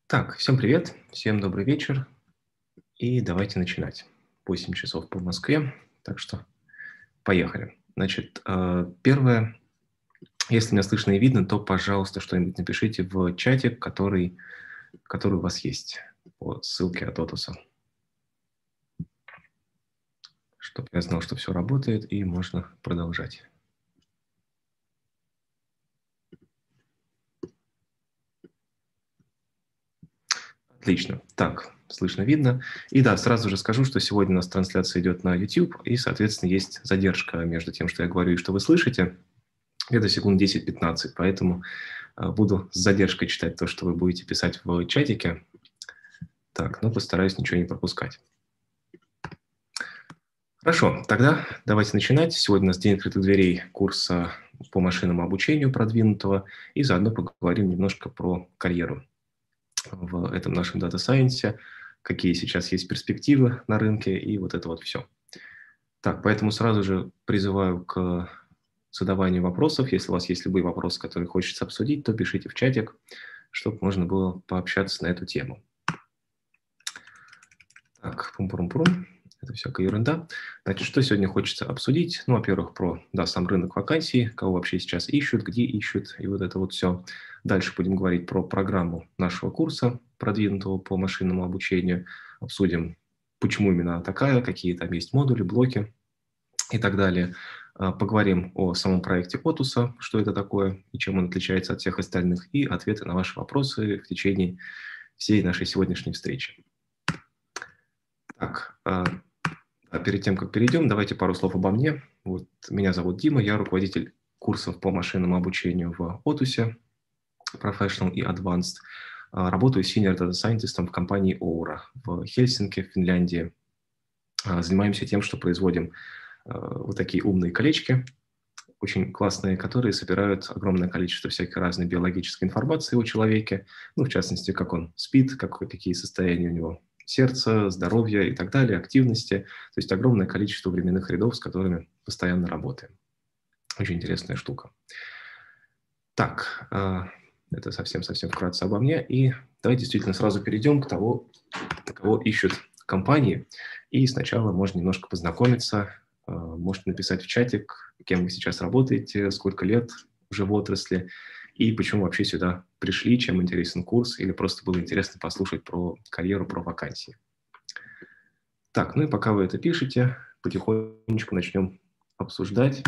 Так, всем привет, всем добрый вечер, и давайте начинать. 8 часов по Москве, так что поехали. Значит, первое, если меня слышно и видно, то, пожалуйста, что-нибудь напишите в чате, который у вас есть, по ссылке от Отуса, чтобы я знал, что все работает и можно продолжать. Отлично. Так, слышно, видно. И да, сразу же скажу, что сегодня у нас трансляция идет на YouTube, и, соответственно, есть задержка между тем, что я говорю и что вы слышите, где-то секунд 10-15, поэтому буду с задержкой читать то, что вы будете писать в чатике. Так, но постараюсь ничего не пропускать. Хорошо, тогда давайте начинать. Сегодня у нас день открытых дверей курса по машинному обучению продвинутого, и заодно поговорим немножко про карьеру в этом нашем дата-сайенсе, какие сейчас есть перспективы на рынке и вот это вот все. Так, поэтому сразу же призываю к задаванию вопросов. Если у вас есть любые вопросы, которые хочется обсудить, то пишите в чатик, чтобы можно было пообщаться на эту тему. Так, пум-пум-пум. Это всякая ерунда. Значит, что сегодня хочется обсудить? Ну, во-первых, про сам рынок вакансий, кого вообще сейчас ищут, где ищут, и вот это вот все. Дальше будем говорить про программу нашего курса, продвинутого по машинному обучению. Обсудим, почему именно она такая, какие там есть модули, блоки и так далее. Поговорим о самом проекте Отуса, что это такое и чем он отличается от всех остальных, и ответы на ваши вопросы в течение всей нашей сегодняшней встречи. Так, перед тем, как перейдем, давайте пару слов обо мне. Вот, меня зовут Дима, я руководитель курсов по машинному обучению в Отусе, Professional и Advanced. Работаю senior data scientist в компании Oura в Хельсинки, в Финляндии. Занимаемся тем, что производим вот такие умные колечки, очень классные, которые собирают огромное количество всякой разной биологической информации о человеке, ну, в частности, как он спит, какие состояния у него сердца, здоровья и так далее, активности. То есть огромное количество временных рядов, с которыми постоянно работаем. Очень интересная штука. Так, это совсем-совсем вкратце обо мне. И давайте действительно сразу перейдем к тому, кого ищут компании. И сначала можно немножко познакомиться. Можете написать в чатик, кем вы сейчас работаете, сколько лет уже в отрасли, и почему вообще сюда пришли, чем интересен курс, или просто было интересно послушать про карьеру, про вакансии. Так, ну и пока вы это пишете, потихонечку начнем обсуждать,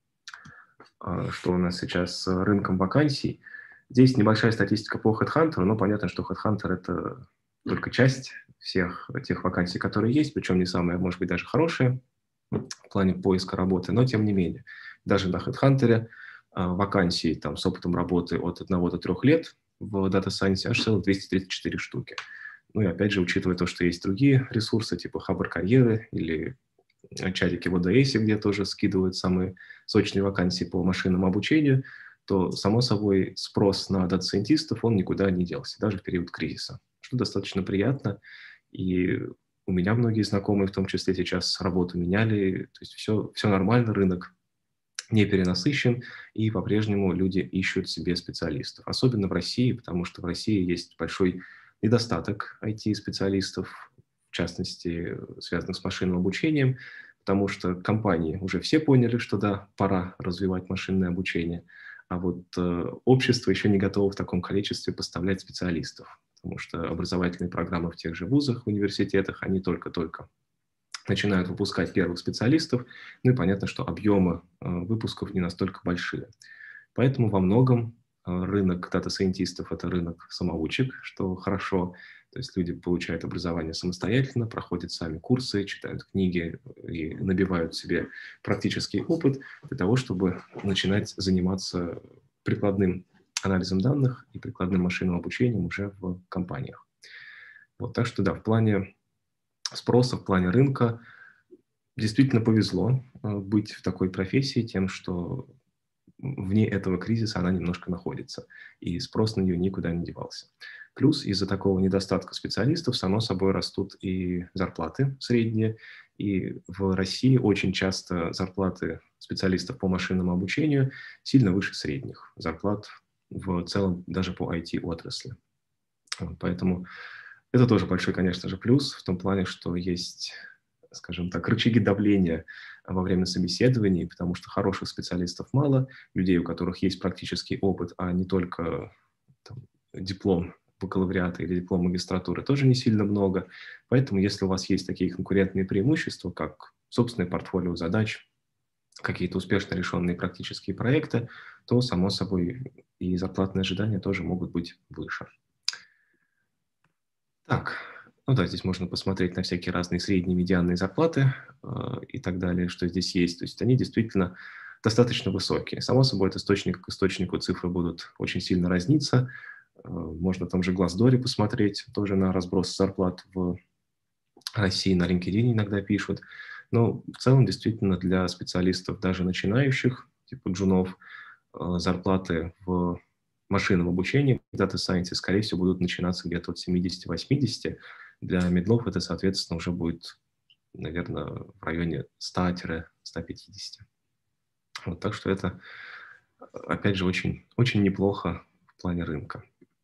что у нас сейчас с рынком вакансий. Здесь небольшая статистика по HeadHunter, но понятно, что HeadHunter – это только часть всех тех вакансий, которые есть, причем не самые, может быть, даже хорошие в плане поиска работы, но тем не менее. Даже на HeadHunter вакансий там, с опытом работы от 1 до 3 лет в Data Science аж целых 234 штуки. Ну и опять же, учитывая то, что есть другие ресурсы, типа Хабр карьеры или чатики в ODS, где тоже скидывают самые сочные вакансии по машинному обучению, то, само собой, спрос на дата-сайентистов, он никуда не делся, даже в период кризиса, что достаточно приятно. И у меня многие знакомые, в том числе, сейчас работу меняли, то есть все нормально, рынок не перенасыщен, и по-прежнему люди ищут себе специалистов. Особенно в России, потому что в России есть большой недостаток IT-специалистов, в частности, связанных с машинным обучением, потому что компании уже все поняли, что да, пора развивать машинное обучение, а вот общество еще не готово в таком количестве поставлять специалистов, потому что образовательные программы в тех же вузах, в университетах, они только-только начинают выпускать первых специалистов, ну и понятно, что объемы выпусков не настолько большие. Поэтому во многом рынок дата-сайентистов – это рынок самоучек, что хорошо. То есть люди получают образование самостоятельно, проходят сами курсы, читают книги и набивают себе практический опыт для того, чтобы начинать заниматься прикладным анализом данных и прикладным машинным обучением уже в компаниях. Вот, так что да, в плане спроса, в плане рынка действительно повезло быть в такой профессии тем, что вне этого кризиса она немножко находится, и спрос на нее никуда не девался. Плюс из-за такого недостатка специалистов, само собой, растут и зарплаты средние, и в России очень часто зарплаты специалистов по машинному обучению сильно выше средних зарплат в целом даже по IT-отрасли. Вот, поэтому это тоже большой, конечно же, плюс в том плане, что есть, скажем так, рычаги давления во время собеседований, потому что хороших специалистов мало, людей, у которых есть практический опыт, а не только там, диплом бакалавриата или диплом магистратуры, тоже не сильно много. Поэтому, если у вас есть такие конкурентные преимущества, как собственное портфолио задач, какие-то успешно решенные практические проекты, то, само собой, и зарплатные ожидания тоже могут быть выше. Так, ну да, здесь можно посмотреть на всякие разные средние, медианные зарплаты и так далее, что здесь есть. То есть они действительно достаточно высокие. Само собой, от источника к источнику цифры будут очень сильно разниться. Можно там же Glassdoor посмотреть, тоже на разброс зарплат в России, на LinkedIn иногда пишут. Но в целом, действительно, для специалистов, даже начинающих, типа джунов, зарплаты в машинном обучении, в Data Science, скорее всего, будут начинаться где-то от 70-80. Для медлов это, соответственно, уже будет, наверное, в районе 100-150. Вот, так что это, опять же, очень, очень неплохо в плане рынка.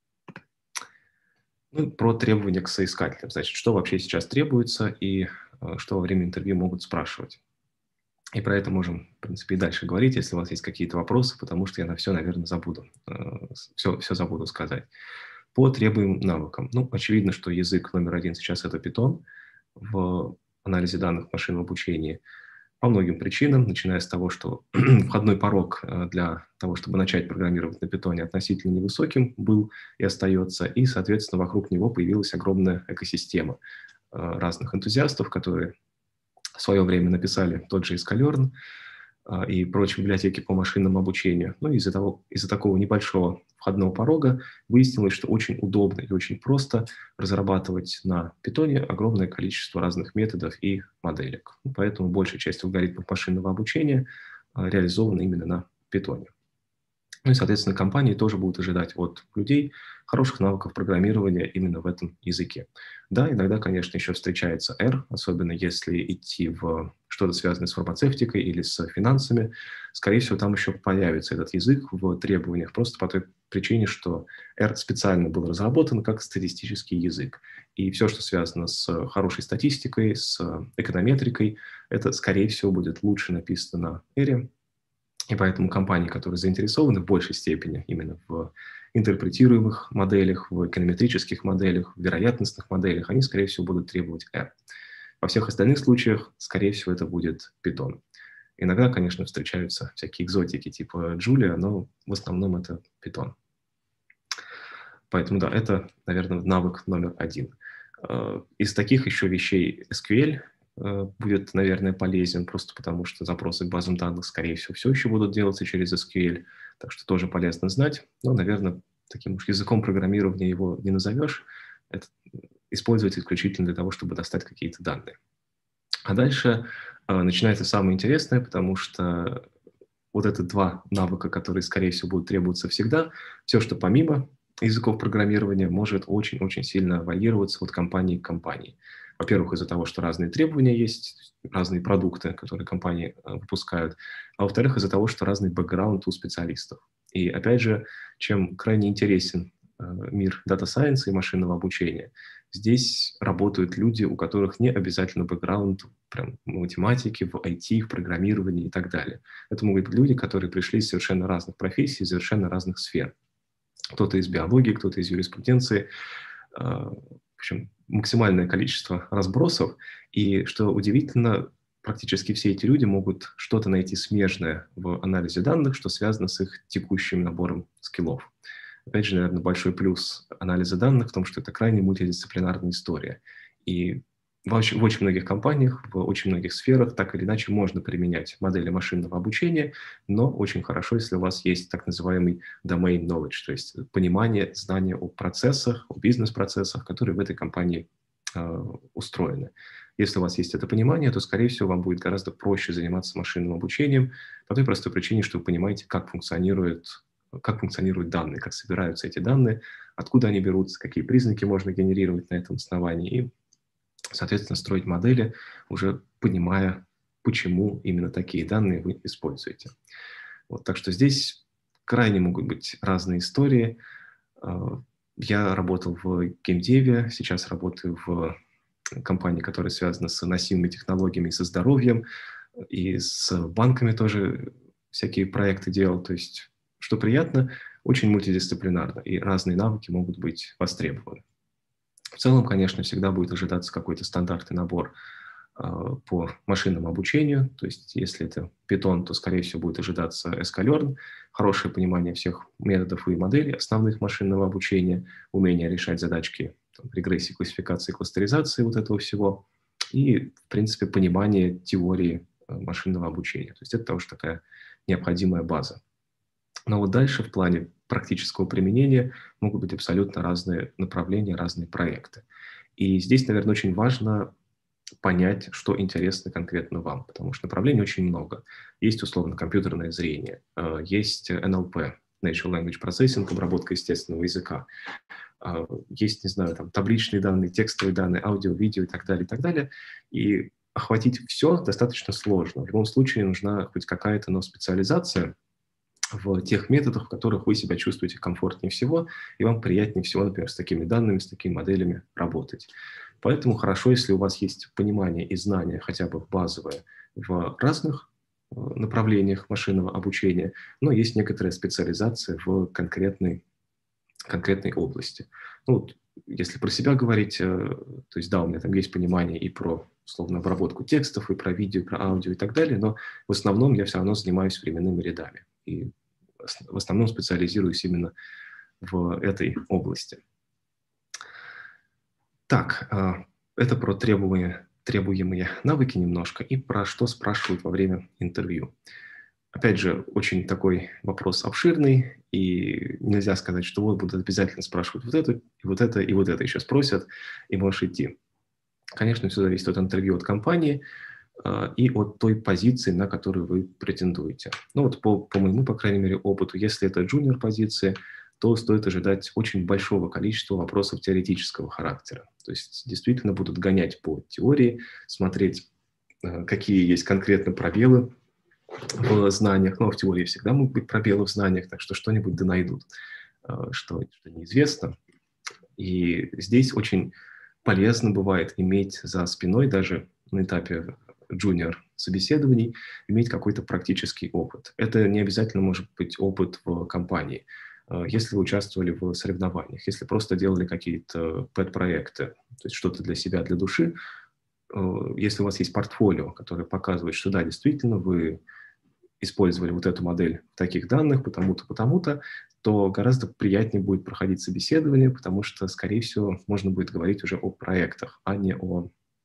Ну, про требования к соискателям. Значит, что вообще сейчас требуется и что во время интервью могут спрашивать. И про это можем, в принципе, и дальше говорить, если у вас есть какие-то вопросы, потому что я на все, наверное, забуду. Все забуду сказать. По требуемым навыкам. Ну, очевидно, что язык номер один сейчас это Python в анализе данных в машинном обучении. По многим причинам, начиная с того, что входной порог для того, чтобы начать программировать на питоне, относительно невысоким был и остается, и, соответственно, вокруг него появилась огромная экосистема разных энтузиастов, которые в свое время написали тот же Sklearn и прочие библиотеки по машинному обучению. Ну, из-за такого небольшого входного порога выяснилось, что очень удобно и очень просто разрабатывать на питоне огромное количество разных методов и моделек. Поэтому большая часть алгоритмов машинного обучения реализована именно на питоне. Ну и, соответственно, компании тоже будут ожидать от людей хороших навыков программирования именно в этом языке. Да, иногда, конечно, еще встречается R, особенно если идти в что-то связанное с фармацевтикой или с финансами. Скорее всего, там еще появится этот язык в требованиях, просто по той причине, что R специально был разработан как статистический язык. И все, что связано с хорошей статистикой, с эконометрикой, это, скорее всего, будет лучше написано на R. И поэтому компании, которые заинтересованы в большей степени именно в интерпретируемых моделях, в эконометрических моделях, в вероятностных моделях, они, скорее всего, будут требовать R. Во всех остальных случаях, скорее всего, это будет Python. Иногда, конечно, встречаются всякие экзотики типа Julia, но в основном это Python. Поэтому, да, это, наверное, навык номер один. Из таких еще вещей SQL будет, наверное, полезен, просто потому что запросы к базам данных, скорее всего, все еще будут делаться через SQL, так что тоже полезно знать. Но, наверное, таким уж языком программирования его не назовешь. Это используется исключительно для того, чтобы достать какие-то данные. А дальше начинается самое интересное, потому что вот это два навыка, которые, скорее всего, будут требоваться всегда. Все, что помимо языков программирования, может очень-очень сильно варьироваться от компании к компании. Во-первых, из-за того, что разные требования есть, разные продукты, которые компании выпускают, а во-вторых, из-за того, что разный бэкграунд у специалистов. И опять же, чем крайне интересен мир Data Science и машинного обучения, здесь работают люди, у которых не обязательно бэкграунд прям в математике, в IT, в программировании и так далее. Это могут быть люди, которые пришли из совершенно разных профессий, из совершенно разных сфер. Кто-то из биологии, кто-то из юриспруденции. В общем, максимальное количество разбросов. И, что удивительно, практически все эти люди могут что-то найти смежное в анализе данных, что связано с их текущим набором скиллов. Опять же, наверное, большой плюс анализа данных в том, что это крайне мультидисциплинарная история. И в очень многих компаниях, в очень многих сферах так или иначе можно применять модели машинного обучения, но очень хорошо, если у вас есть так называемый domain knowledge, то есть понимание, знание о процессах, о бизнес-процессах, которые в этой компании устроены. Если у вас есть это понимание, то, скорее всего, вам будет гораздо проще заниматься машинным обучением по той простой причине, что вы понимаете, как функционируют данные, как собираются эти данные, откуда они берутся, какие признаки можно генерировать на этом основании и, соответственно, строить модели, уже понимая, почему именно такие данные вы используете. Вот, так что здесь крайне могут быть разные истории. Я работал в геймдеве, сейчас работаю в компании, которая связана с носимыми технологиями и со здоровьем, и с банками тоже всякие проекты делал. То есть, что приятно, очень мультидисциплинарно, и разные навыки могут быть востребованы. В целом, конечно, всегда будет ожидаться какой-то стандартный набор по машинному обучению. То есть, если это Python, то, скорее всего, будет ожидаться sklearn, хорошее понимание всех методов и моделей основных машинного обучения, умение решать задачки регрессии, классификации, кластеризации вот этого всего, и, в принципе, понимание теории машинного обучения. То есть это тоже такая необходимая база. Но вот дальше в плане практического применения могут быть абсолютно разные направления, разные проекты. И здесь, наверное, очень важно понять, что интересно конкретно вам, потому что направлений очень много. Есть, условно, компьютерное зрение, есть НЛП, Natural Language Processing, обработка естественного языка, есть, не знаю, там, табличные данные, текстовые данные, аудио, видео и так далее, и так далее. И охватить все достаточно сложно. В любом случае нужна хоть какая-то, но специализация в тех методах, в которых вы себя чувствуете комфортнее всего, и вам приятнее всего, например, с такими данными, с такими моделями работать. Поэтому хорошо, если у вас есть понимание и знания, хотя бы базовое, в разных направлениях машинного обучения, но есть некоторая специализация в конкретной области. Ну, вот, если про себя говорить, то есть да, у меня там есть понимание и про, условно, обработку текстов, и про видео, и про аудио и так далее, но в основном я все равно занимаюсь временными рядами. И в основном специализируюсь именно в этой области. Так, это про требуемые навыки немножко и про что спрашивают во время интервью. Опять же, очень такой вопрос обширный, и нельзя сказать, что вот будут обязательно спрашивать вот это, и вот это, и вот это еще спросят, и можешь идти. Конечно, все зависит от интервью, от компании и от той позиции, на которую вы претендуете. Ну вот по моему, по крайней мере, опыту, если это джуниор-позиция, то стоит ожидать очень большого количества вопросов теоретического характера. То есть действительно будут гонять по теории, смотреть, какие есть конкретно пробелы в знаниях, но в теории всегда могут быть пробелы в знаниях, так что что-нибудь да найдут, что неизвестно. И здесь очень полезно бывает иметь за спиной, даже на этапе джуниор собеседований, иметь какой-то практический опыт. Это не обязательно может быть опыт в компании. Если вы участвовали в соревнованиях, если просто делали какие-то пэт-проекты, то есть что-то для себя, для души, если у вас есть портфолио, которое показывает, что да, действительно, вы использовали вот эту модель таких данных, потому-то, потому-то, то гораздо приятнее будет проходить собеседование, потому что, скорее всего, можно будет говорить уже о проектах, а не о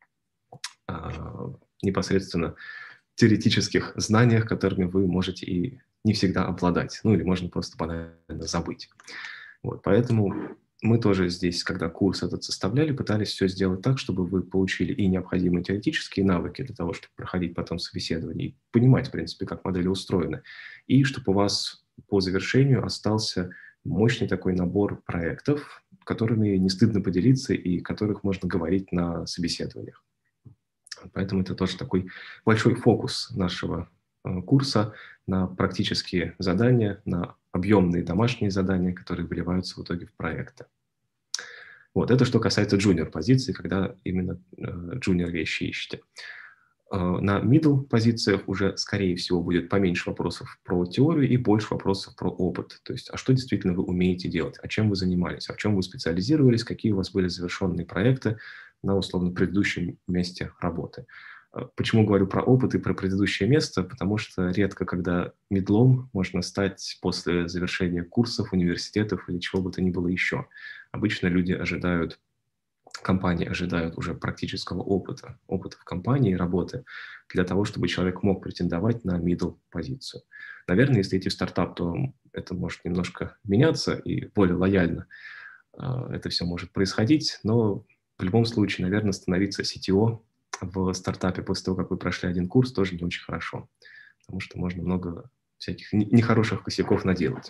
непосредственно теоретических знаниях, которыми вы можете и не всегда обладать. Ну или можно просто банально забыть. Вот, поэтому мы тоже здесь, когда курс этот составляли, пытались все сделать так, чтобы вы получили и необходимые теоретические навыки для того, чтобы проходить потом собеседование и понимать, в принципе, как модели устроены, и чтобы у вас по завершению остался мощный такой набор проектов, которыми не стыдно поделиться и которых можно говорить на собеседованиях. Поэтому это тоже такой большой фокус нашего курса на практические задания, на объемные домашние задания, которые выливаются в итоге в проекты. Вот, это что касается джуниор-позиции, когда именно джуниор-вещи ищете. На middle позициях уже, скорее всего, будет поменьше вопросов про теорию и больше вопросов про опыт. То есть, а что действительно вы умеете делать, а чем вы занимались, а в чем вы специализировались, какие у вас были завершенные проекты на, условно, предыдущем месте работы. Почему говорю про опыт и про предыдущее место? Потому что редко, когда мидлом можно стать после завершения курсов, университетов или чего бы то ни было еще. Обычно люди ожидают, компании ожидают уже практического опыта в компании, работы, для того, чтобы человек мог претендовать на middle позицию. Наверное, если идти в стартап, то это может немножко меняться и более лояльно это все может происходить, но в любом случае, наверное, становиться CTO в стартапе после того, как вы прошли один курс, тоже не очень хорошо, потому что можно много всяких нехороших косяков наделать.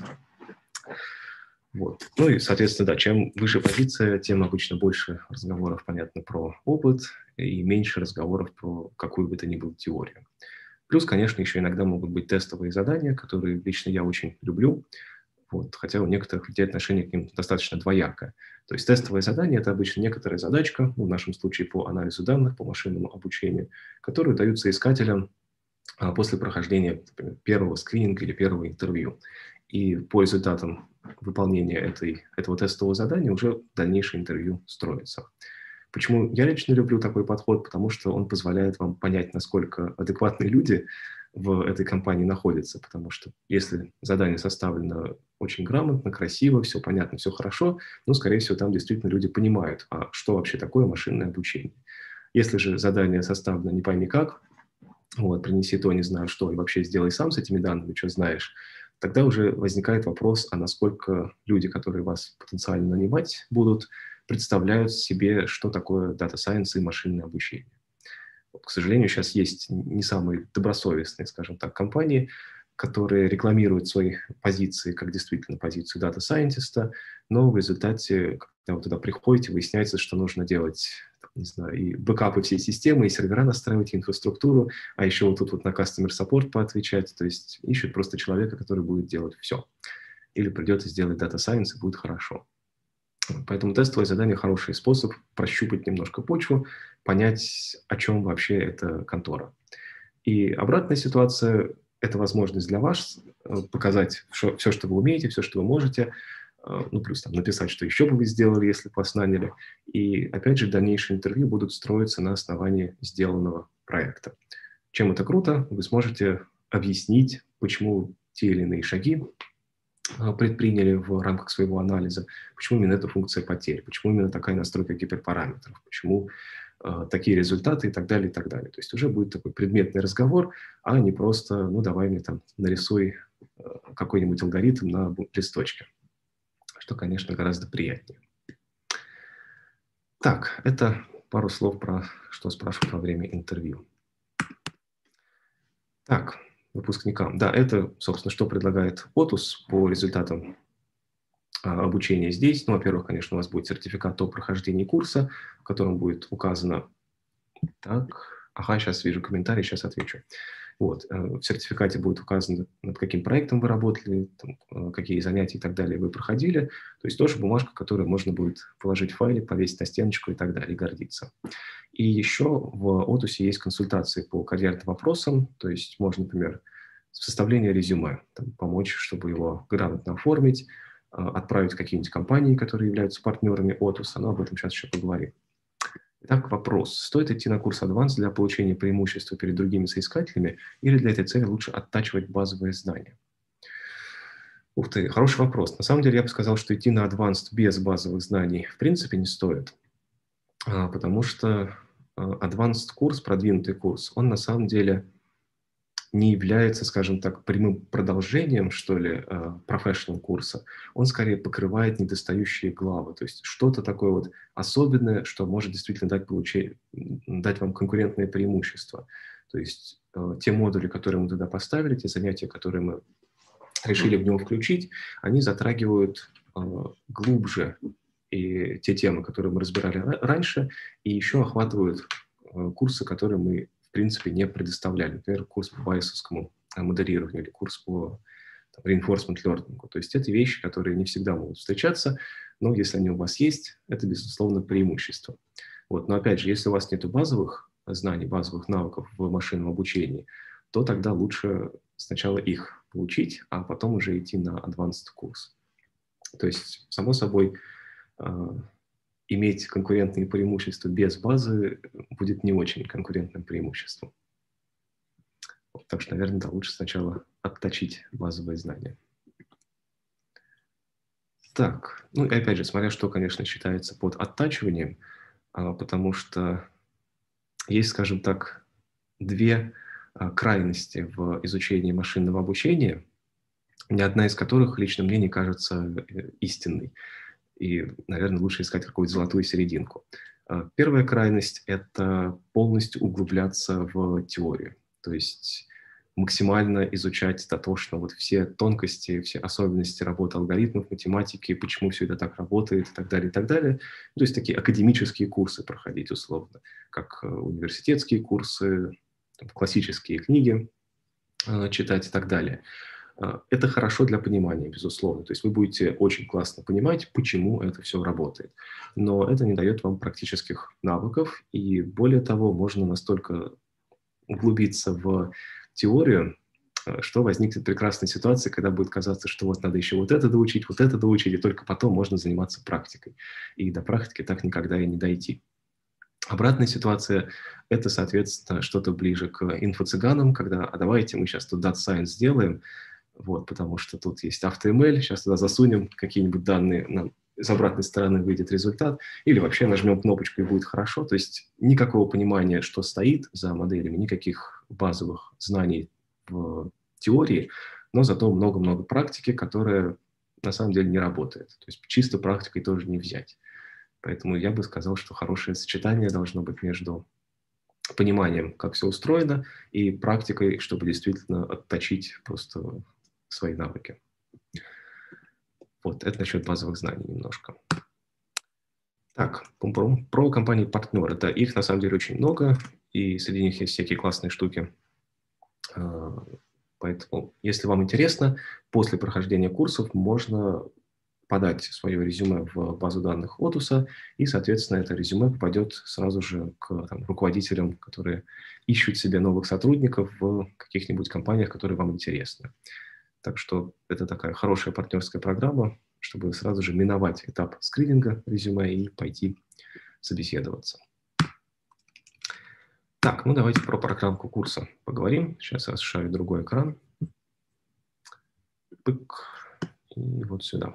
Вот. Ну и, соответственно, да, чем выше позиция, тем обычно больше разговоров, понятно, про опыт и меньше разговоров про какую бы то ни было теорию. Плюс, конечно, еще иногда могут быть тестовые задания, которые лично я очень люблю. Вот, хотя у некоторых людей отношение к ним достаточно двоякое. То есть тестовое задание – это обычно некоторая задачка, ну, в нашем случае по анализу данных, по машинному обучению, которую даются искателям после прохождения, например, первого скрининга или первого интервью. И по результатам выполнения этого тестового задания уже дальнейшее интервью строится. Почему я лично люблю такой подход? Потому что он позволяет вам понять, насколько адекватные люди в этой компании находятся. Потому что если задание составлено очень грамотно, красиво, все понятно, все хорошо, ну, скорее всего, там действительно люди понимают, а что вообще такое машинное обучение. Если же задание составлено не пойми как, вот, принеси то, не знаю что, и вообще сделай сам с этими данными, что знаешь, тогда уже возникает вопрос, а насколько люди, которые вас потенциально нанимать будут, представляют себе, что такое Data Science и машинное обучение. Вот, к сожалению, сейчас есть не самые добросовестные, скажем так, компании, которые рекламируют свои позиции как действительно позицию Data Scientist, но в результате, когда вы туда приходите, выясняется, что нужно делать, не знаю, и бэкапы всей системы, и сервера настраивать, и инфраструктуру, а еще вот тут вот на Customer Support поотвечать, то есть ищут просто человека, который будет делать все. Или придется сделать Data Science, и будет хорошо. Поэтому тестовое задание – хороший способ прощупать немножко почву, понять, о чем вообще эта контора. И обратная ситуация – это возможность для вас показать все, что вы умеете, все, что вы можете, ну, плюс там написать, что еще бы вы сделали, если бы вас наняли. И, опять же, дальнейшие интервью будут строиться на основании сделанного проекта. Чем это круто? Вы сможете объяснить, почему те или иные шаги предприняли в рамках своего анализа, почему именно эта функция потерь, почему именно такая настройка гиперпараметров, почему такие результаты и так далее, и так далее. То есть уже будет такой предметный разговор, а не просто, ну, давай мне там нарисуй какой-нибудь алгоритм на листочке, что, конечно, гораздо приятнее. Так, это пару слов про что спрашивают во время интервью. Так, выпускникам. Да, это, собственно, что предлагает Otus по результатам обучения здесь. Ну, во-первых, конечно, у вас будет сертификат о прохождении курса, в котором будет указано... Так, ага, сейчас вижу комментарий, сейчас отвечу. Вот, в сертификате будет указано, над каким проектом вы работали, там, какие занятия и так далее вы проходили. То есть тоже бумажка, которую можно будет положить в файлик, повесить на стеночку и так далее, и гордиться. И еще в Otus есть консультации по карьерным вопросам. То есть можно, например, составление резюме, там, помочь, чтобы его грамотно оформить, отправить в какие-нибудь компании, которые являются партнерами Otus, но об этом сейчас еще поговорим. Итак, вопрос. Стоит идти на курс Advanced для получения преимущества перед другими соискателями или для этой цели лучше оттачивать базовые знания? Ух ты, хороший вопрос. На самом деле я бы сказал, что идти на Advanced без базовых знаний в принципе не стоит, потому что Advanced курс, продвинутый курс, он на самом деле не является, скажем так, прямым продолжением, что ли, professional курса. Он скорее покрывает недостающие главы, то есть что-то такое вот особенное, что может действительно дать вам конкурентное преимущество. То есть те модули, которые мы туда поставили, те занятия, которые мы решили в него включить, они затрагивают глубже и те темы, которые мы разбирали раньше, и еще охватывают курсы, которые мы в принципе не предоставляли. Например, курс по байесовскому модерированию или курс по reinforcement learning. То есть это вещи, которые не всегда могут встречаться, но если они у вас есть, это, безусловно, преимущество. Вот. Но опять же, если у вас нет базовых знаний, базовых навыков в машинном обучении, то тогда лучше сначала их получить, а потом уже идти на advanced курс. То есть, само собой, иметь конкурентные преимущества без базы будет не очень конкурентным преимуществом. Так что, наверное, да, лучше сначала отточить базовые знания. Так, ну и опять же, смотря что, конечно, считается под оттачиванием, потому что есть, скажем так, две крайности в изучении машинного обучения, ни одна из которых лично мне не кажется истинной. И, наверное, лучше искать какую-то золотую серединку. Первая крайность – это полностью углубляться в теорию. То есть максимально изучать дотошно вот все тонкости, все особенности работы алгоритмов, математики, почему все это так работает и так далее, и так далее. То есть такие академические курсы проходить условно, как университетские курсы, классические книги читать и так далее. Это хорошо для понимания, безусловно. То есть вы будете очень классно понимать, почему это все работает. Но это не дает вам практических навыков. И более того, можно настолько углубиться в теорию, что возникнет прекрасная ситуация, когда будет казаться, что вот надо еще вот это доучить, и только потом можно заниматься практикой. И до практики так никогда и не дойти. Обратная ситуация – это, соответственно, что-то ближе к инфо-цыганам, когда «а давайте мы сейчас тут Data Science сделаем, вот, потому что тут есть AutoML, сейчас туда засунем какие-нибудь данные, нам с обратной стороны выйдет результат, или вообще нажмем кнопочку и будет хорошо». То есть никакого понимания, что стоит за моделями, никаких базовых знаний в теории, но зато много-много практики, которая на самом деле не работает. То есть чисто практикой тоже не взять. Поэтому я бы сказал, что хорошее сочетание должно быть между пониманием, как все устроено, и практикой, чтобы действительно отточить просто свои навыки. Вот, это насчет базовых знаний немножко. Так, про компании-партнеры. Да, их на самом деле очень много, и среди них есть всякие классные штуки. Поэтому, если вам интересно, после прохождения курсов можно подать свое резюме в базу данных Otus, и, соответственно, это резюме попадет сразу же к руководителям, которые ищут себе новых сотрудников в каких-нибудь компаниях, которые вам интересны. Так что это такая хорошая партнерская программа, чтобы сразу же миновать этап скрининга резюме и пойти собеседоваться. Так, ну давайте про программку курса поговорим. Сейчас я расширю другой экран. Пык. И вот сюда.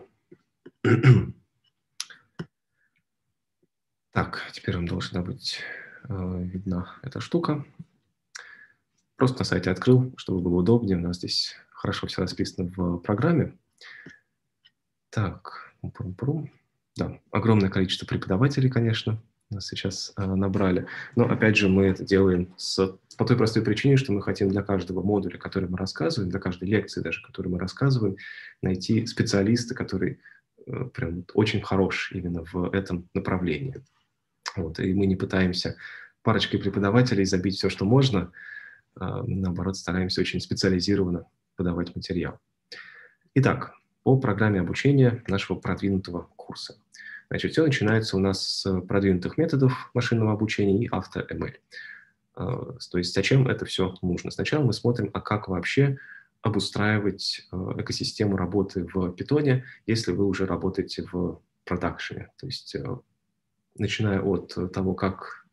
Так, теперь вам должна быть видна эта штука. Просто на сайте открыл, чтобы было удобнее. У нас здесь хорошо все расписано в программе. Так, да, огромное количество преподавателей, конечно, нас сейчас набрали. Но, опять же, мы это делаем по той простой причине, что мы хотим для каждого модуля, который мы рассказываем, для каждой лекции даже, которую мы рассказываем, найти специалиста, который прям очень хорош именно в этом направлении. Вот, и мы не пытаемся парочкой преподавателей забить все, что можно, наоборот, стараемся очень специализированно подавать материал. Итак, по программе обучения нашего продвинутого курса. Значит, все начинается у нас с продвинутых методов машинного обучения и AutoML. То есть зачем это все нужно? Сначала мы смотрим, а как вообще обустраивать экосистему работы в Python, если вы уже работаете в продакшене. То есть начиная от того, как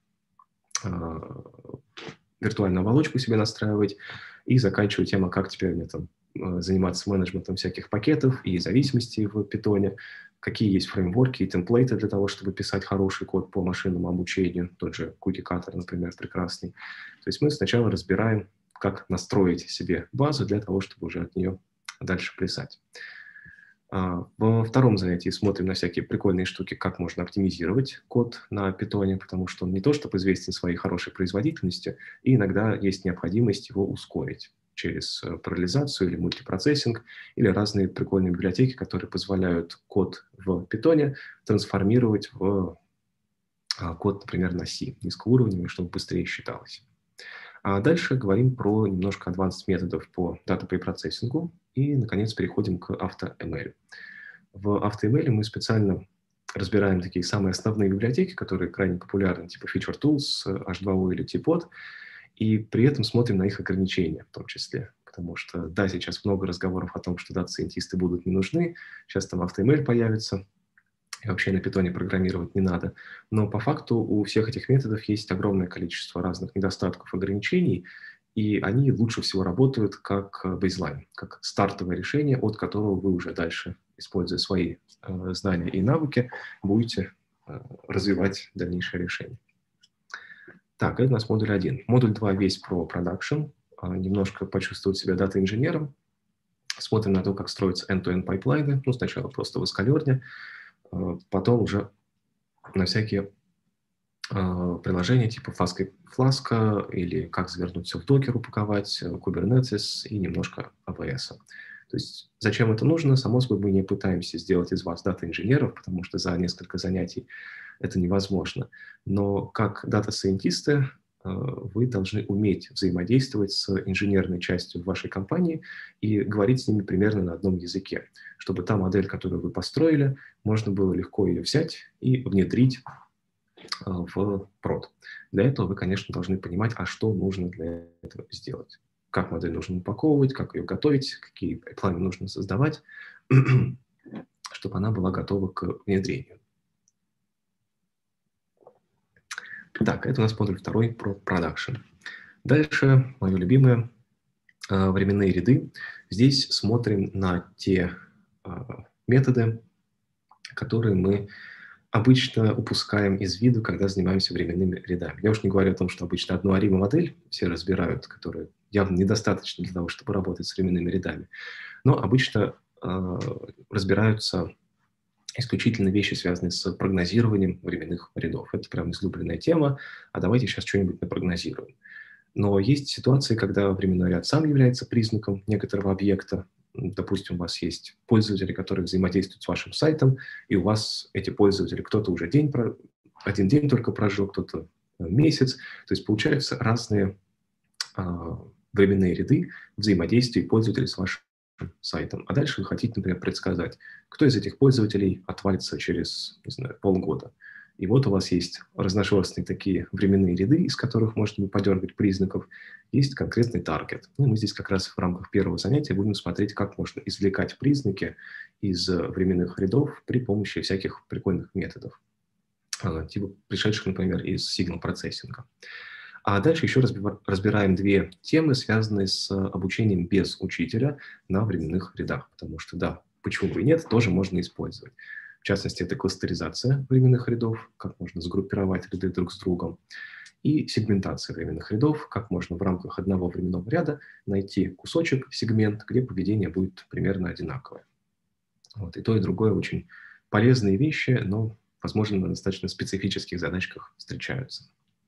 виртуальную оболочку себе настраивать, и заканчивая тем, как теперь мне там заниматься менеджментом всяких пакетов и зависимостей в Python, какие есть фреймворки и темплейты для того, чтобы писать хороший код по машинному обучению, тот же Cookie Cutter, например, прекрасный. То есть мы сначала разбираем, как настроить себе базу для того, чтобы уже от нее дальше плясать. Во втором занятии смотрим на всякие прикольные штуки, как можно оптимизировать код на Python, потому что он не то чтобы известен своей хорошей производительностью, и иногда есть необходимость его ускорить через параллелизацию или мультипроцессинг, или разные прикольные библиотеки, которые позволяют код в Python трансформировать в код, например, на C, низкоуровневый, чтобы быстрее считалось. А дальше говорим про немножко advanced методов по дата-препроцессингу и, наконец, переходим к AutoML. В AutoML мы специально разбираем такие самые основные библиотеки, которые крайне популярны, типа Feature Tools, H2O или Tpot, и при этом смотрим на их ограничения в том числе. Потому что, да, сейчас много разговоров о том, что дата-сайентисты будут не нужны, сейчас там AutoML появится, и вообще на Python программировать не надо. Но по факту у всех этих методов есть огромное количество разных недостатков, ограничений, и они лучше всего работают как бейзлайн, как стартовое решение, от которого вы уже дальше, используя свои знания и навыки, будете развивать дальнейшее решение. Так, это у нас модуль 1. Модуль 2 весь про продакшн, немножко почувствовать себя дата-инженером. Смотрим на то, как строятся end-to-end пайплайны. Ну, сначала просто в эскалерне, потом уже на всякие приложения типа Flask или как завернуть все в докер, упаковать, Kubernetes и немножко AWS. То есть зачем это нужно? Само собой, мы не пытаемся сделать из вас дата-инженеров, потому что за несколько занятий это невозможно. Но как дата-сайентисты вы должны уметь взаимодействовать с инженерной частью вашей компании и говорить с ними примерно на одном языке, чтобы та модель, которую вы построили, можно было легко ее взять и внедрить в прод. Для этого вы, конечно, должны понимать, а что нужно для этого сделать. Как модель нужно упаковывать, как ее готовить, какие планы нужно создавать, чтобы она была готова к внедрению. Так, это у нас модуль второй про продакшн. Дальше, мое любимое, временные ряды. Здесь смотрим на те методы, которые мы обычно упускаем из виду, когда занимаемся временными рядами. Я уж не говорю о том, что обычно одну ARIMA-модель все разбирают, которая явно недостаточно для того, чтобы работать с временными рядами. Но обычно разбираются исключительно вещи, связанные с прогнозированием временных рядов. Это прям излюбленная тема, а давайте сейчас что-нибудь напрогнозируем. Но есть ситуации, когда временной ряд сам является признаком некоторого объекта. Допустим, у вас есть пользователи, которые взаимодействуют с вашим сайтом, и у вас эти пользователи, кто-то уже один день только прожил, кто-то месяц. То есть получаются разные временные ряды взаимодействия пользователей с вашим сайтом. А дальше вы хотите, например, предсказать, кто из этих пользователей отвалится через, не знаю, полгода. И вот у вас есть разношерстные такие временные ряды, из которых можно подергать признаков. Есть конкретный таргет. И мы здесь как раз в рамках первого занятия будем смотреть, как можно извлекать признаки из временных рядов при помощи всяких прикольных методов, типа пришедших, например, из сигнал-процессинга. А дальше еще разбираем две темы, связанные с обучением без учителя на временных рядах. Потому что, да, почему бы и нет, тоже можно использовать. В частности, это кластеризация временных рядов, как можно сгруппировать ряды друг с другом, и сегментация временных рядов, как можно в рамках одного временного ряда найти кусочек, сегмент, где поведение будет примерно одинаковое. Вот. И то, и другое очень полезные вещи, но, возможно, на достаточно специфических задачках встречаются.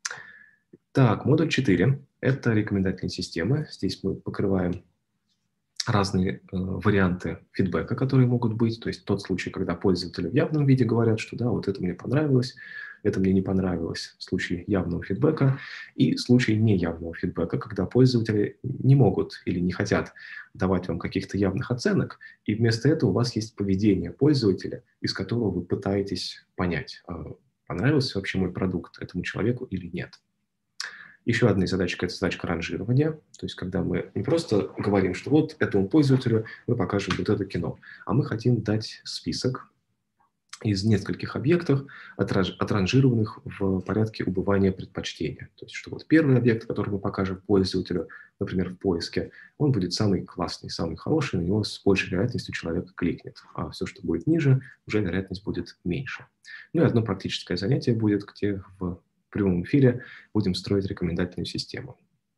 Так, модуль 4 – это рекомендательные системы. Здесь мы покрываем разные варианты фидбэка, которые могут быть. То есть тот случай, когда пользователи в явном виде говорят, что да, вот это мне понравилось, это мне не понравилось. Случай явного фидбэка и случай неявного фидбэка, когда пользователи не могут или не хотят давать вам каких-то явных оценок, и вместо этого у вас есть поведение пользователя, из которого вы пытаетесь понять, понравился вообще мой продукт этому человеку или нет. Еще одна задачка – это задачка ранжирования. То есть, когда мы не просто говорим, что вот этому пользователю мы покажем вот это кино, а мы хотим дать список из нескольких объектов, отранжированных в порядке убывания предпочтения. То есть, что вот первый объект, который мы покажем пользователю, например, в поиске, он будет самый классный, самый хороший, на него с большей вероятностью человек кликнет. А все, что будет ниже, уже вероятность будет меньше. Ну и одно практическое занятие будет, где в прямом эфире будем строить рекомендательную систему.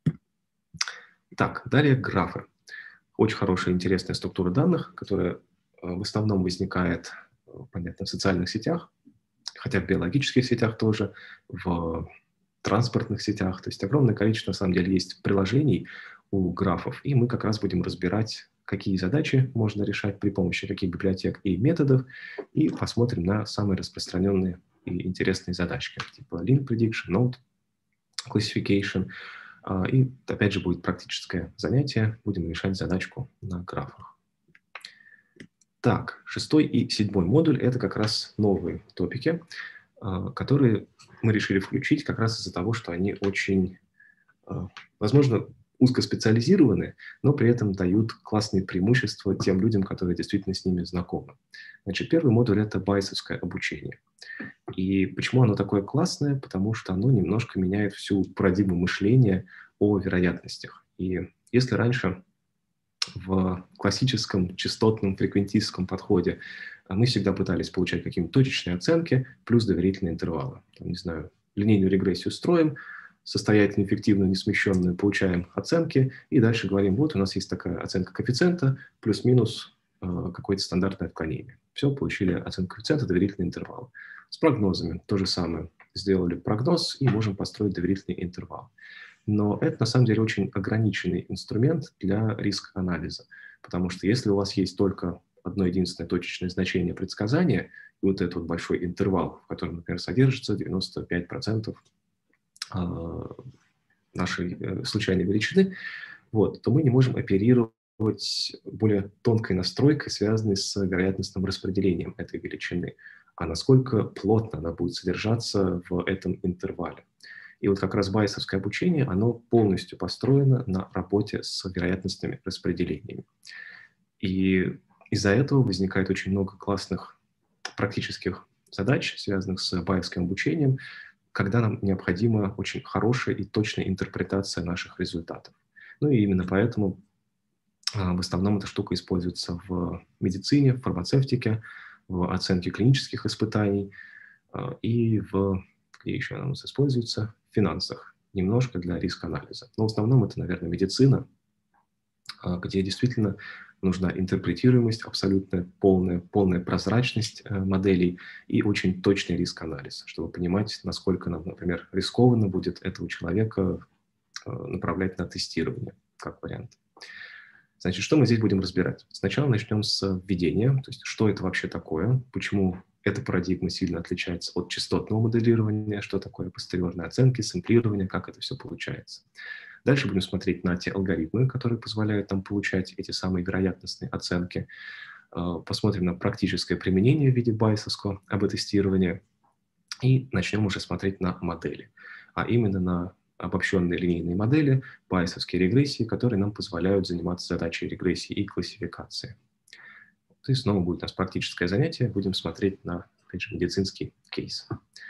Так, далее графы. Очень хорошая, интересная структура данных, которая в основном возникает, понятно, в социальных сетях, хотя в биологических сетях тоже, в транспортных сетях. То есть огромное количество, на самом деле, есть приложений у графов, и мы как раз будем разбирать, какие задачи можно решать при помощи каких библиотек и методов, и посмотрим на самые распространенные и интересные задачки, типа link prediction, node classification. И опять же будет практическое занятие, будем решать задачку на графах. Так, 6 и 7 модуль – это как раз новые топики, которые мы решили включить как раз из-за того, что они очень, возможно, узкоспециализированы, но при этом дают классные преимущества тем людям, которые действительно с ними знакомы. Значит, первый модуль – это байесовское обучение. И почему оно такое классное? Потому что оно немножко меняет всю парадигму мышления о вероятностях. И если раньше в классическом частотном фреквентистском подходе мы всегда пытались получать какие-то точечные оценки плюс доверительные интервалы. Там, не знаю, линейную регрессию строим, состоятельно, эффективно, несмещенную, получаем оценки, и дальше говорим, вот у нас есть такая оценка коэффициента, плюс-минус какое-то стандартное отклонение. Все, получили оценку коэффициента, доверительный интервал. С прогнозами то же самое. Сделали прогноз и можем построить доверительный интервал. Но это, на самом деле, очень ограниченный инструмент для риск-анализа. Потому что если у вас есть только одно единственное точечное значение предсказания, и вот этот вот большой интервал, в котором, например, содержится 95% нашей случайной величины, вот, то мы не можем оперировать более тонкой настройкой, связанной с вероятностным распределением этой величины, а насколько плотно она будет содержаться в этом интервале. И вот как раз байесовское обучение, оно полностью построено на работе с вероятностными распределениями. И из-за этого возникает очень много классных практических задач, связанных с байесовским обучением, когда нам необходима очень хорошая и точная интерпретация наших результатов. Ну и именно поэтому в основном эта штука используется в медицине, в фармацевтике, в оценке клинических испытаний и где еще она у нас используется, в финансах, немножко для риск-анализа. Но в основном это, наверное, медицина, где действительно нужна интерпретируемость, абсолютно полная прозрачность моделей и очень точный риск-анализ, чтобы понимать, насколько нам, например, рискованно будет этого человека направлять на тестирование, как вариант. Значит, что мы здесь будем разбирать? Сначала начнем с введения, то есть что это вообще такое, почему эта парадигма сильно отличается от частотного моделирования, что такое постериорные оценки, сэмплирование, как это все получается. Дальше будем смотреть на те алгоритмы, которые позволяют нам получать эти самые вероятностные оценки. Посмотрим на практическое применение в виде байесовского АБ-тестирования и начнем уже смотреть на модели, а именно на обобщенные линейные модели, байесовские регрессии, которые нам позволяют заниматься задачей регрессии и классификации. И снова будет у нас практическое занятие, будем смотреть на, опять же, медицинский кейс.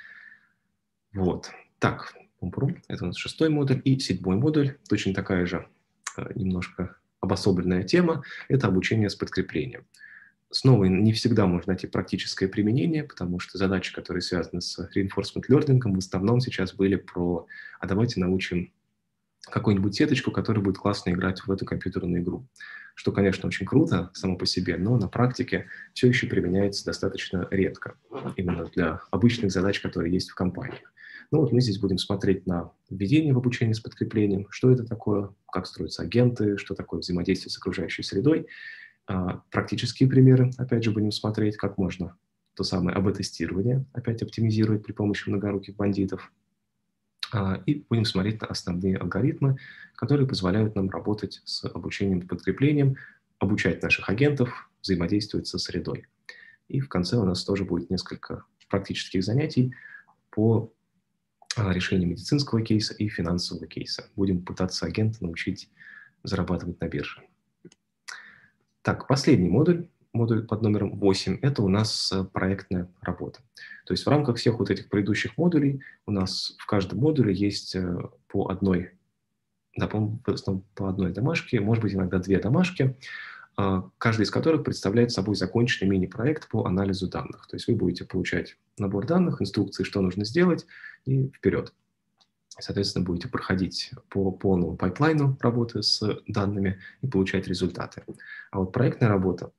Вот. Так, это у нас 6-й модуль и 7-й модуль, точно такая же немножко обособленная тема, это обучение с подкреплением. Снова не всегда можно найти практическое применение, потому что задачи, которые связаны с reinforcement learning, в основном сейчас были про «а давайте научим какую-нибудь сеточку, которая будет классно играть в эту компьютерную игру». Что, конечно, очень круто само по себе, но на практике все еще применяется достаточно редко, именно для обычных задач, которые есть в компаниях. Ну вот мы здесь будем смотреть на введение в обучение с подкреплением, что это такое, как строятся агенты, что такое взаимодействие с окружающей средой. Практические примеры, опять же, будем смотреть, как можно то самое АБ-тестирование опять оптимизировать при помощи многоруких бандитов. И будем смотреть на основные алгоритмы, которые позволяют нам работать с обучением и подкреплением, обучать наших агентов, взаимодействовать со средой. И в конце у нас тоже будет несколько практических занятий по решению медицинского кейса и финансового кейса. Будем пытаться агента научить зарабатывать на бирже. Так, последний модуль под номером 8, это у нас проектная работа. То есть в рамках всех вот этих предыдущих модулей у нас в каждом модуле есть по одной домашке, может быть, иногда 2 домашки, каждый из которых представляет собой законченный мини-проект по анализу данных. То есть вы будете получать набор данных, инструкции, что нужно сделать, и вперед. Соответственно, будете проходить по полному пайплайну работы с данными и получать результаты. А вот проектная работа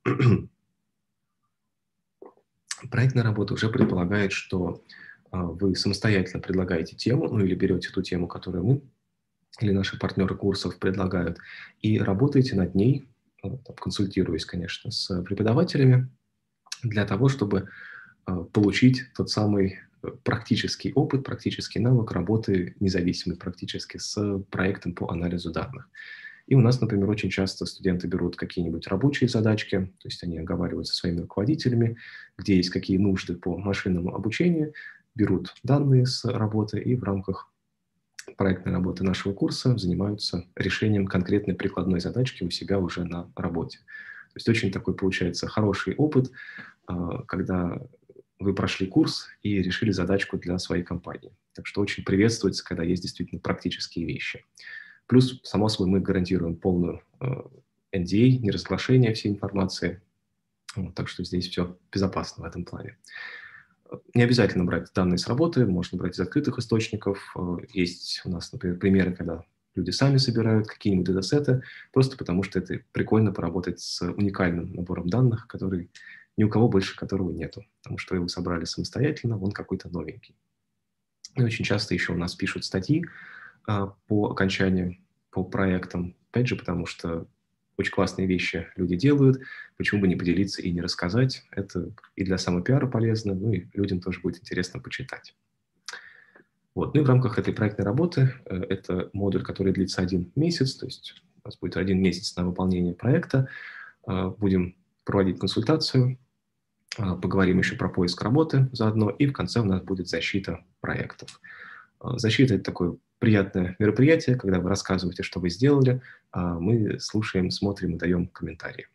уже предполагает, что вы самостоятельно предлагаете тему, ну или берете ту тему, которую мы или наши партнеры курсов предлагают, и работаете над ней, консультируясь, конечно, с преподавателями, для того, чтобы получить тот самый практический опыт, практический навык работы независимой практически с проектом по анализу данных. И у нас, например, очень часто студенты берут какие-нибудь рабочие задачки, то есть они оговаривают со своими руководителями, где есть какие нужды по машинному обучению, берут данные с работы и в рамках проектной работы нашего курса занимаются решением конкретной прикладной задачки у себя уже на работе. То есть очень такой получается хороший опыт, когда вы прошли курс и решили задачку для своей компании. Так что очень приветствуется, когда есть действительно практические вещи. Плюс, само собой, мы гарантируем полную NDA, неразглашение всей информации. Так что здесь все безопасно в этом плане. Не обязательно брать данные с работы, можно брать из открытых источников. Есть у нас, например, примеры, когда люди сами собирают какие-нибудь датасеты, просто потому что это прикольно поработать с уникальным набором данных, который ни у кого больше которого нету, потому что его собрали самостоятельно, он какой-то новенький. И очень часто еще у нас пишут статьи по окончанию, по проектам, опять же, потому что очень классные вещи люди делают, почему бы не поделиться и не рассказать. Это и для самопиара полезно, ну и людям тоже будет интересно почитать. Вот. Ну и в рамках этой проектной работы это модуль, который длится 1 месяц, то есть у нас будет 1 месяц на выполнение проекта. Будем проводить консультацию, поговорим еще про поиск работы заодно, и в конце у нас будет защита проектов. Защита – это такое приятное мероприятие, когда вы рассказываете, что вы сделали, а мы слушаем, смотрим и даем комментарии.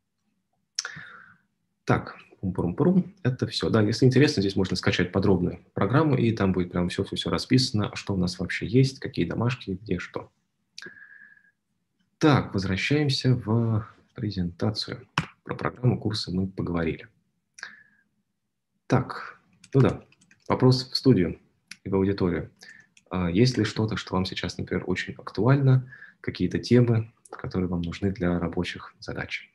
Так, пум-пурум-пурум, это все. Да, если интересно, здесь можно скачать подробную программу, и там будет прям все-все-все расписано, что у нас вообще есть, какие домашки, где что. Так, возвращаемся в презентацию. Про программу курса мы поговорили. Так, ну да, вопрос в студию и в аудиторию. Есть ли что-то, что вам сейчас, например, очень актуально, какие-то темы, которые вам нужны для рабочих задач?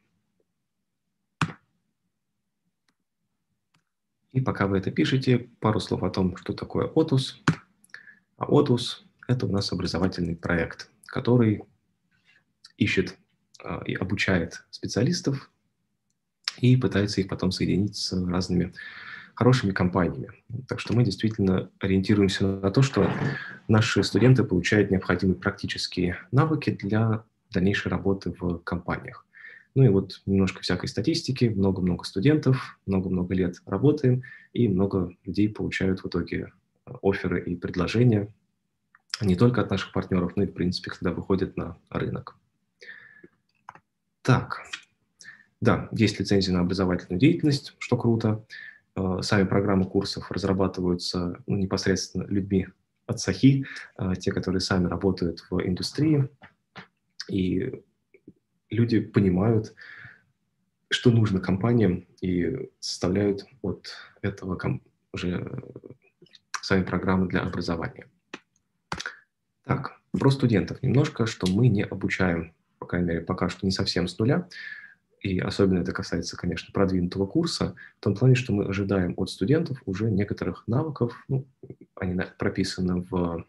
И пока вы это пишете, пару слов о том, что такое Otus. А Otus – это у нас образовательный проект, который ищет и обучает специалистов и пытается их потом соединить с разными хорошими компаниями. Так что мы действительно ориентируемся на то, что наши студенты получают необходимые практические навыки для дальнейшей работы в компаниях. Ну и вот немножко всякой статистики, много-много студентов, много-много лет работаем, и много людей получают в итоге офферы и предложения не только от наших партнеров, но и, в принципе, когда выходят на рынок. Так, да, есть лицензия на образовательную деятельность, что круто. Сами программы курсов разрабатываются непосредственно людьми от САХИ, те, которые сами работают в индустрии, и люди понимают, что нужно компаниям, и составляют от этого уже сами программы для образования. Так, про студентов немножко, что мы не обучаем, по крайней мере, пока что не совсем с нуля, и особенно это касается, конечно, продвинутого курса, в том плане, что мы ожидаем от студентов уже некоторых навыков, они прописаны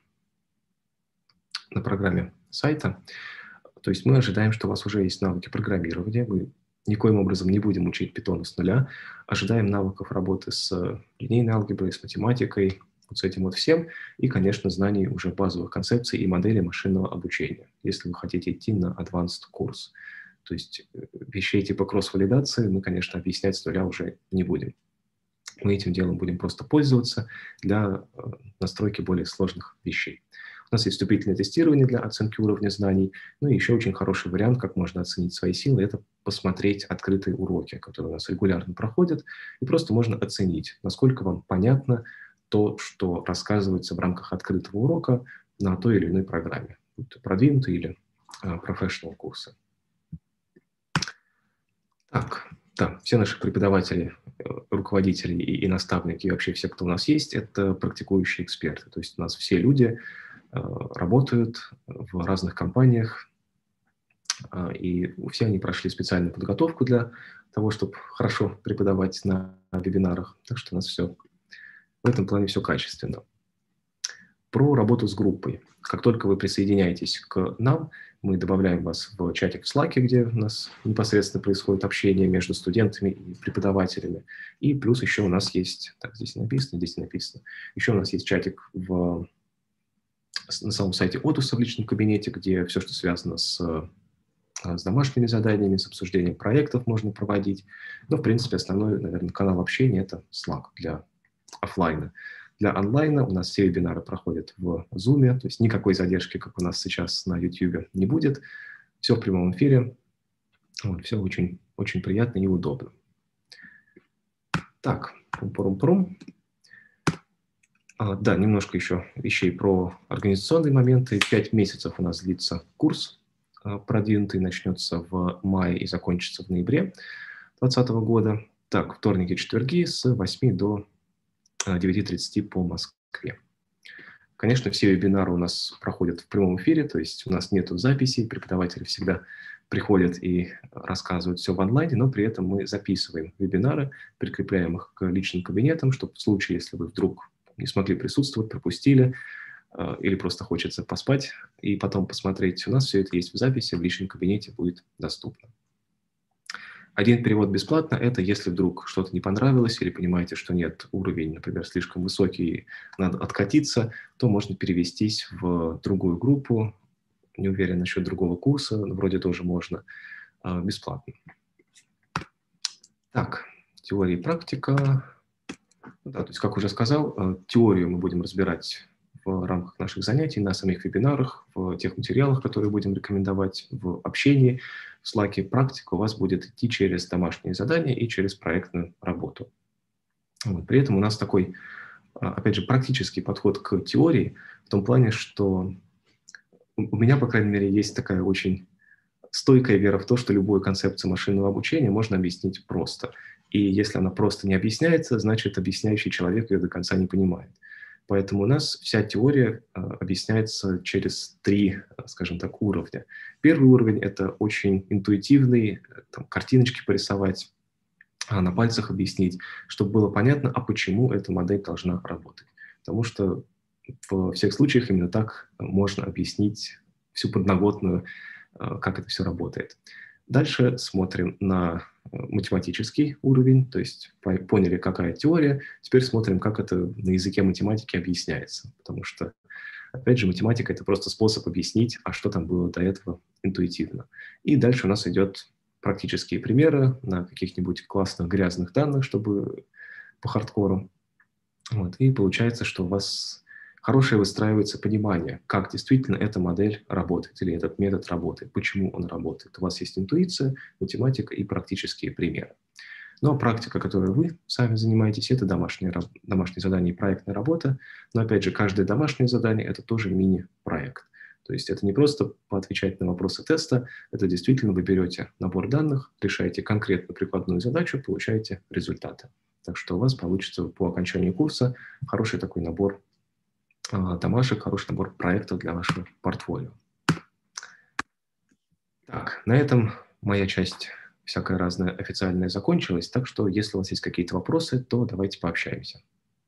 на программе сайта. То есть мы ожидаем, что у вас уже есть навыки программирования, мы никоим образом не будем учить Python с нуля, ожидаем навыков работы с линейной алгеброй, с математикой, вот с этим вот всем, и, конечно, знаний уже базовых концепций и моделей машинного обучения, если вы хотите идти на advanced курс. То есть вещей типа кросс-валидации мы, конечно, объяснять с нуля уже не будем. Мы этим делом будем просто пользоваться для настройки более сложных вещей. У нас есть вступительное тестирование для оценки уровня знаний. Ну и еще очень хороший вариант, как можно оценить свои силы, это посмотреть открытые уроки, которые у нас регулярно проходят, и просто можно оценить, насколько вам понятно то, что рассказывается в рамках открытого урока на той или иной программе, будь то продвинутые или professional курсы. Так, да, все наши преподаватели, руководители и наставники, и вообще все, кто у нас есть, это практикующие эксперты. То есть у нас все люди работают в разных компаниях, и все они прошли специальную подготовку для того, чтобы хорошо преподавать на вебинарах. Так что у нас все в этом плане все качественно. Про работу с группой. Как только вы присоединяетесь к нам, мы добавляем вас в чатик в Slack, где у нас непосредственно происходит общение между студентами и преподавателями. И плюс еще у нас есть, так, здесь написано, еще у нас есть чатик на самом сайте Otus в личном кабинете, где все, что связано с домашними заданиями, с обсуждением проектов можно проводить. Но, в принципе, основной, наверное, канал общения – это Slack для офлайна. Для онлайна у нас все вебинары проходят в Zoom, то есть никакой задержки, как у нас сейчас на YouTube, не будет. Все в прямом эфире. Все очень, очень приятно и удобно. Так, пум-пурум-пурум. Да, немножко еще вещей про организационные моменты. 5 месяцев у нас длится курс продвинутый, начнется в мае и закончится в ноябре 2020 года. Так, вторники, четверги с 8 до 9:30 по Москве. Конечно, все вебинары у нас проходят в прямом эфире, то есть у нас нет записей, преподаватели всегда приходят и рассказывают все в онлайне, но при этом мы записываем вебинары, прикрепляем их к личным кабинетам, чтобы в случае, если вы вдруг не смогли присутствовать, пропустили, или просто хочется поспать и потом посмотреть, у нас все это есть в записи, в личном кабинете будет доступно. Один перевод бесплатно – это если вдруг что-то не понравилось или понимаете, что нет, уровень, например, слишком высокий, надо откатиться, то можно перевестись в другую группу. Не уверен насчет другого курса, но вроде тоже можно бесплатно. Так, теория и практика. Да, то есть, как уже сказал, теорию мы будем разбирать в рамках наших занятий, на самих вебинарах, в тех материалах, которые будем рекомендовать, в общении, в Slack. Практика у вас будет идти через домашние задания и через проектную работу. Вот. При этом у нас такой, опять же, практический подход к теории, в том плане, что у меня, по крайней мере, есть такая очень стойкая вера в то, что любую концепцию машинного обучения можно объяснить просто. И если она просто не объясняется, значит, объясняющий человек ее до конца не понимает. Поэтому у нас вся теория объясняется через 3, скажем так, уровня. Первый уровень – это очень интуитивный, там, картиночки порисовать, на пальцах объяснить, чтобы было понятно, а почему эта модель должна работать. Потому что в всех случаях именно так можно объяснить всю подноготную, как это все работает. Дальше смотрим на математический уровень, то есть поняли, какая теория, теперь смотрим, как это на языке математики объясняется. Потому что, опять же, математика – это просто способ объяснить, а что там было до этого интуитивно. И дальше у нас идет практические примеры на каких-нибудь классных грязных данных, чтобы по хардкору. Вот. И получается, что у вас хорошее выстраивается понимание, как действительно эта модель работает или этот метод работает, почему он работает. У вас есть интуиция, математика и практические примеры. Ну а практика, которой вы сами занимаетесь, это домашние задания и проектная работа. Но опять же, каждое домашнее задание – это тоже мини-проект. То есть это не просто поотвечать на вопросы теста, это действительно вы берете набор данных, решаете конкретную прикладную задачу, получаете результаты. Так что у вас получится по окончанию курса хороший такой набор домашек, хороший набор проектов для вашего портфолио. Так, на этом моя часть всякая разная официальная закончилась, так что если у вас есть какие-то вопросы, то давайте пообщаемся.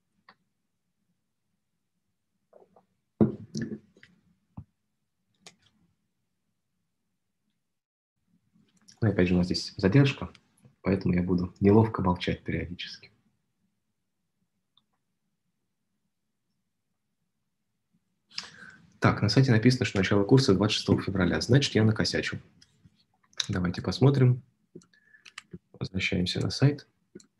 Ну, опять же, у нас здесь задержка, поэтому я буду неловко молчать периодически. Так, на сайте написано, что начало курса 26 февраля. Значит, я накосячу. Давайте посмотрим. Возвращаемся на сайт.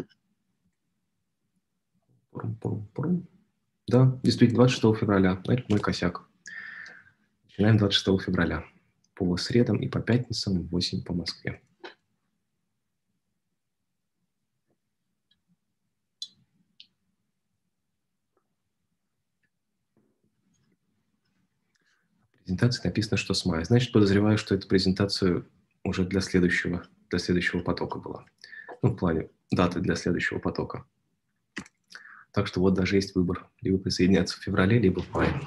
Да, действительно, 26 февраля. Значит, мой косяк. Начинаем 26 февраля. По средам и по пятницам в 8 по Москве. Презентации написано, что с мая. Значит, подозреваю, что эта презентация уже для следующего потока была. Ну, в плане даты для следующего потока. Так что вот даже есть выбор. Либо присоединяться в феврале, либо в мае.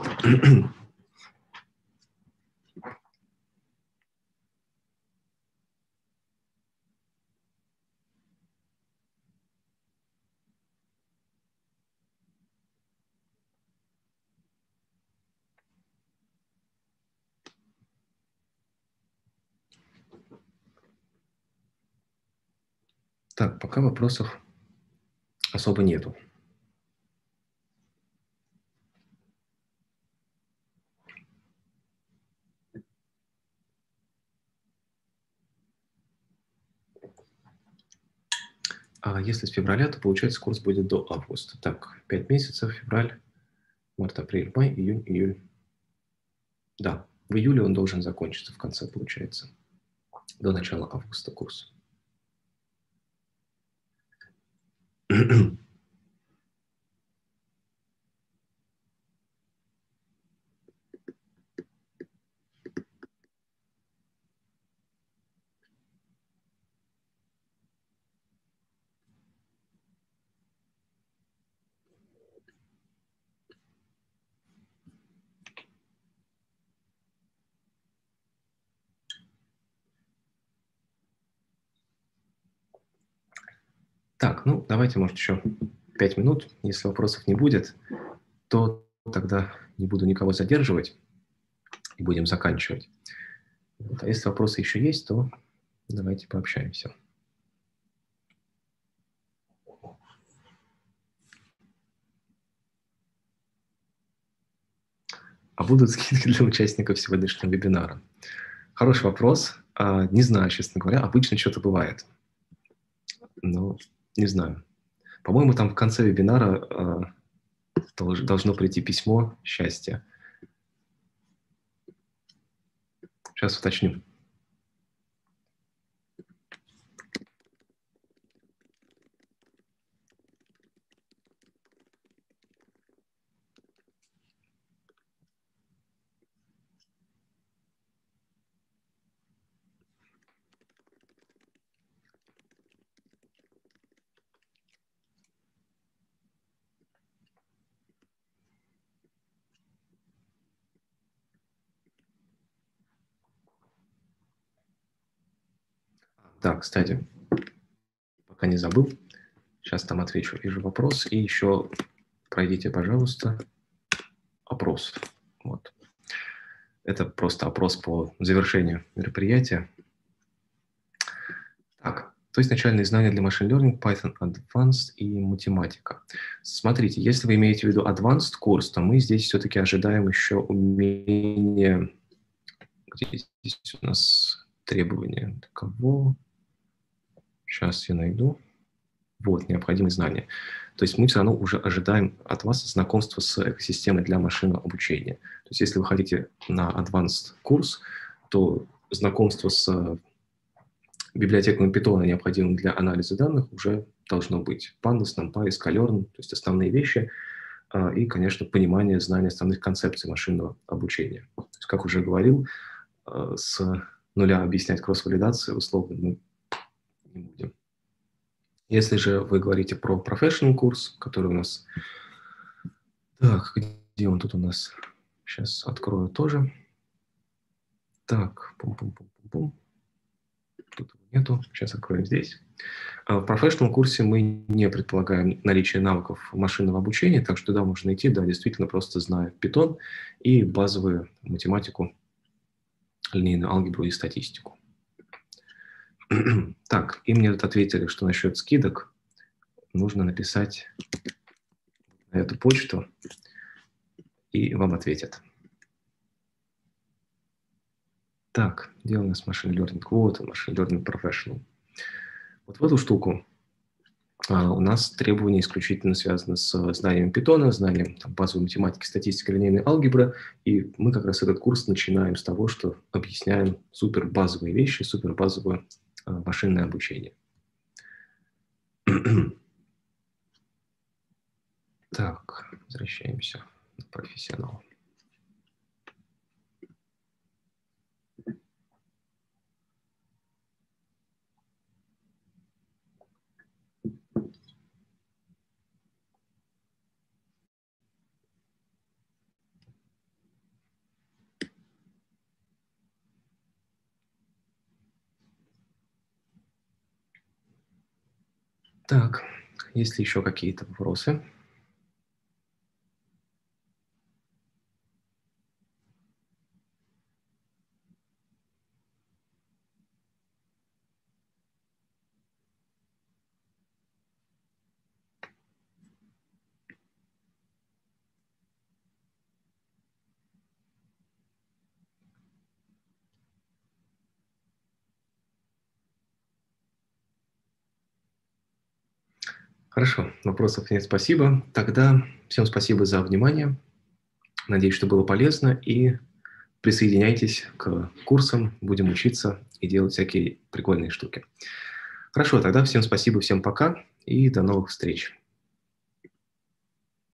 Так, пока вопросов особо нету. А если с февраля, то, получается, курс будет до августа. Так, 5 месяцев, февраль, март, апрель, май, июнь, июль. Да, в июле он должен закончиться в конце, получается. До начала августа курс. Так, ну, давайте, может, еще 5 минут. Если вопросов не будет, то тогда не буду никого задерживать и будем заканчивать. Вот. А если вопросы еще есть, то давайте пообщаемся. А будут скидки для участников сегодняшнего вебинара? Хороший вопрос. Не знаю, честно говоря. Обычно что-то бывает. Но не знаю. По-моему, там в конце вебинара должно прийти письмо счастья. Сейчас уточню. Да, кстати, пока не забыл, сейчас там отвечу. Вижу вопрос. И еще пройдите, пожалуйста, опрос. Вот. Это просто опрос по завершению мероприятия. Так, то есть начальные знания для Machine Learning, Python Advanced и математика. Смотрите, если вы имеете в виду Advanced курс, то мы здесь все-таки ожидаем еще умение... Где здесь у нас требования? Кого? Сейчас я найду. Вот, необходимые знания. То есть мы все равно уже ожидаем от вас знакомства с экосистемой для машинного обучения. То есть если вы хотите на Advanced курс, то знакомство с библиотеками Python, необходимым для анализа данных, уже должно быть. Pandas, NumPy, Sklearn, то есть основные вещи. И, конечно, понимание, знание основных концепций машинного обучения. То есть, как уже говорил, с нуля объяснять кросс-валидацию условно мы не будем. Если же вы говорите про professional курс, который у нас... Так, где он тут у нас? Сейчас открою тоже. Так, пум-пум-пум-пум-пум. Тут его нету. Сейчас откроем здесь. В professional курсе мы не предполагаем наличие навыков машинного обучения, так что туда можно идти, да, действительно просто зная Python и базовую математику, линейную алгебру и статистику. Так, и мне тут ответили, что насчет скидок нужно написать на эту почту, и вам ответят. Так, где у нас Machine Learning? Вот он, Machine Learning Professional. Вот в эту штуку у нас требования исключительно связаны с знанием Python, знанием базовой математики, статистики, линейной алгебры. И мы как раз этот курс начинаем с того, что объясняем супер базовые вещи, супер базовое машинное обучение. Так, возвращаемся на профессионал. Так, есть ли еще какие-то вопросы? Хорошо, вопросов нет, спасибо. Тогда всем спасибо за внимание. Надеюсь, что было полезно. И присоединяйтесь к курсам, будем учиться и делать всякие прикольные штуки. Хорошо, тогда всем спасибо, всем пока и до новых встреч.